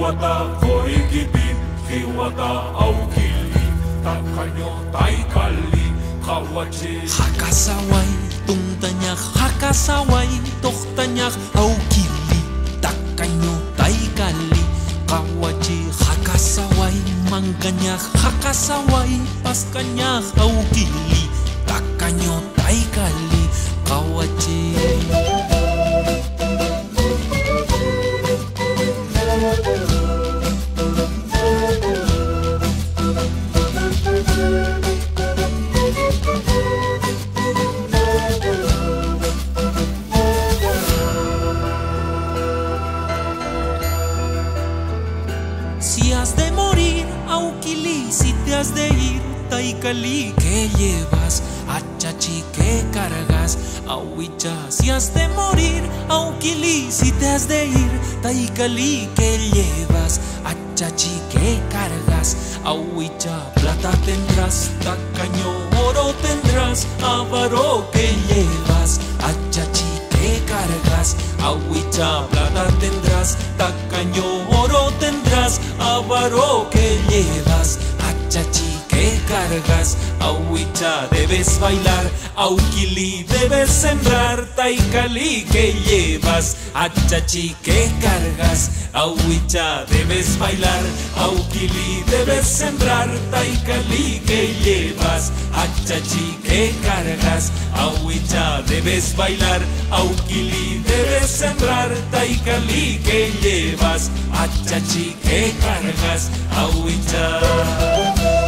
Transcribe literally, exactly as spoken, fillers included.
Hiwata koikipin, hiwata aukili, takanyo taikali, kawachi. Hakasaway, tungtanyak, hakasaway, toktanyak, aukili, takanyo taikali, kawachi. Hakasaway, mangkanyak, hakasaway, paskanyak, aukili, takanyo taikali, kawachi. Si has de morir, Aukili, si te has de ir, Taikali, ¿qué llevas? Achachi, ¿qué cargas? Ahuicha, si has de morir, Aukili, si te has de ir, Taikali, ¿qué llevas? Achachi, ¿qué cargas? Ahuicha, plata tendrás, tacaño, oro tendrás, avaro, ¿qué llevas? Achachi, ¿qué cargas? Ahuicha, plata tendrás, tacaño, oro tendrás, avaro, ¿qué llevas? Achachi, ¿qué cargas? Ahuicha, debes bailar, Aukili, debes sembrar, Taikali, ¿qué llevas? Achachi, ¿qué cargas? Ahuicha, debes bailar, Aukili, debes sembrar, Taikali, ¿qué llevas? Achachi, ¿qué cargas? Ahuicha, debes bailar, Aukili, debes sembrar, Taikali, ¿qué llevas? Achachi, ¿qué cargas? Ahuicha.